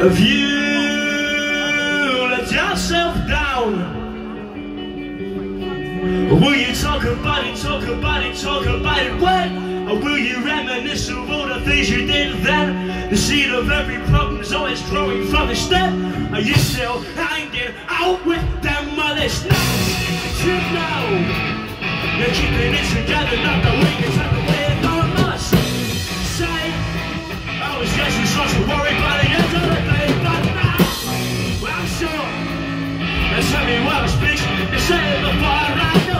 If you let yourself down, will you talk about it, talk about it, talk about it when? Or will you reminisce of all the things you did then? The seed of every problem's always growing from the stem. Are you still hanging out with them malice? No, you know you're keeping it together, not the way you took away and no one must say I was just such a worry by the end of the day, but now, well I'm sure there's something well speaks, they say it before I ride.